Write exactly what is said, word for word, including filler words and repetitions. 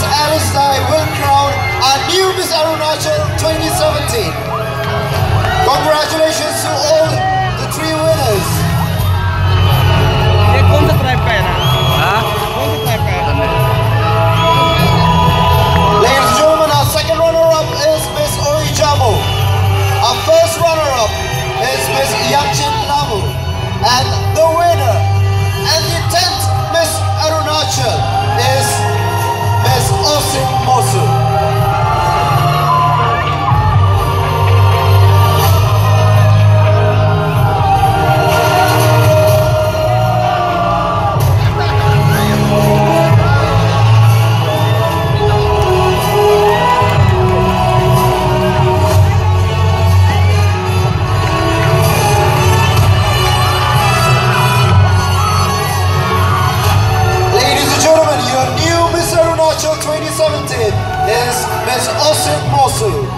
Alice Lai will crown our new Miss Arunachal twenty seventeen. Congratulations to all the three winners. ये कौन सा tribe का है ना? हाँ? कौन सा ट्राइब का है? Ladies and gentlemen, our second runner-up is Miss Oijamo. Our first runner-up is Miss Yamchin Lamu. And the winner and the tenth Miss Arunachal is Miss Osin Mosu. twenty seventeen is Miss Osin Mosu.